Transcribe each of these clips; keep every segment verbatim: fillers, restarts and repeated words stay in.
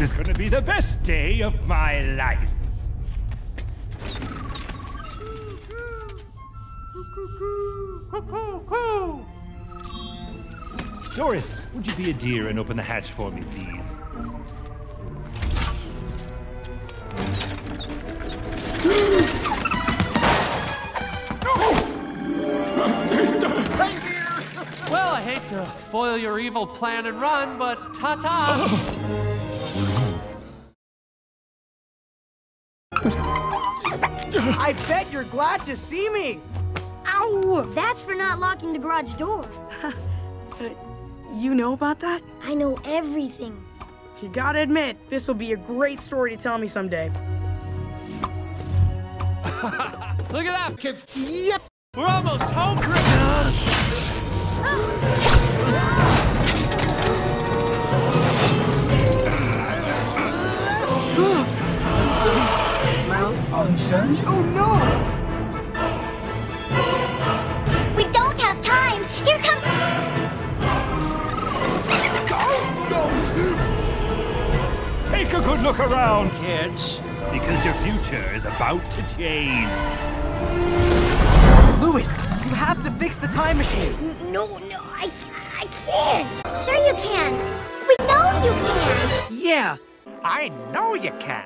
is going to be the best day of my life. Doris, would you be a dear and open the hatch for me, please? Well, I hate to foil your evil plan and run, but ta-ta! I bet you're glad to see me! Ow! That's for not locking the garage door. You know about that? I know everything. You gotta admit, this will be a great story to tell me someday. Look at that, kids! Yep! We're almost home! Malfunction? Oh no! We don't have time! Here comes... Take a good look around, kids, because your future is about to change. Louis, you have to fix the time machine. No, no, I, I can't. Sure you can. We know you can. Yeah. I know you can.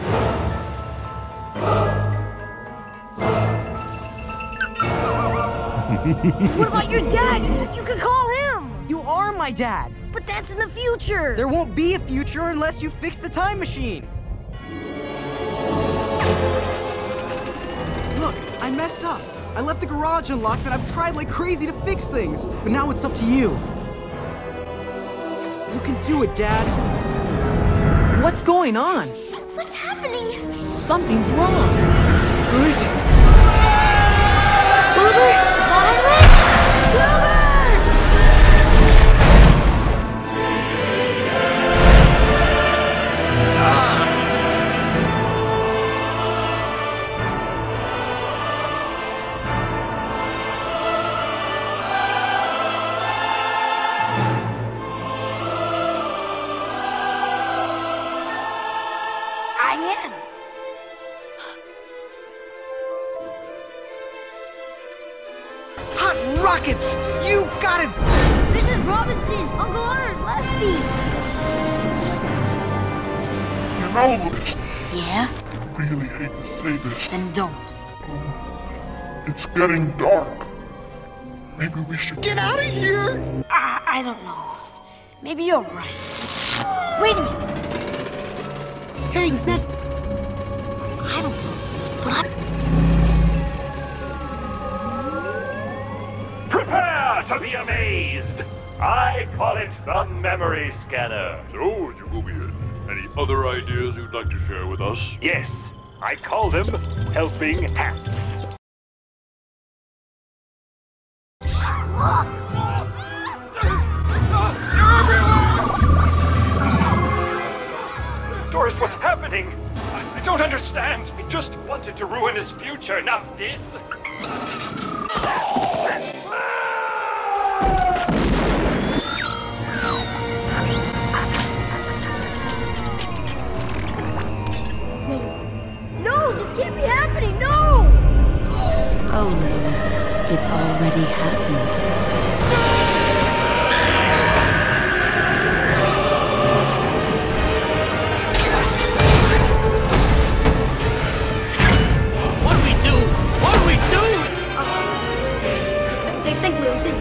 What about your dad? You can call him. You are my dad. But that's in the future. There won't be a future unless you fix the time machine. Look, I messed up. I left the garage unlocked, but I've tried like crazy to fix things. But now it's up to you. You can do it, Dad. What's going on? What's happening? Something's wrong. Bruce? Violet! Wilbur! Rockets! You got it! Missus Robinson! Uncle Ern! Lefty! You know, Louis, Yeah? I really hate to say this. Then don't. It's getting dark. Maybe we should Get out of here! I, I don't know. Maybe you're right. Wait a minute. Hey, Snap! I don't know. But I... Prepare to be amazed! I call it the memory scanner. So, Yugubian, any other ideas you'd like to share with us? Yes, I call them helping hands. Doris, what's happening? I, I don't understand. I just wanted to ruin his future, not this. No, this can't be happening, no! Oh, Louis, it's already happened. What do we do? What do we do? Think, think, Lou, think.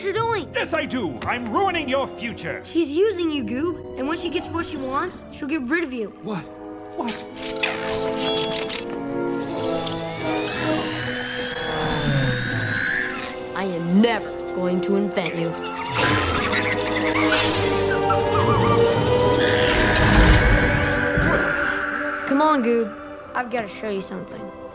you're doing. Yes, I do. I'm ruining your future. She's using you, Goob. And when she gets what she wants, she'll get rid of you. What? What? I am never going to invent you. Come on, Goob. I've got to show you something.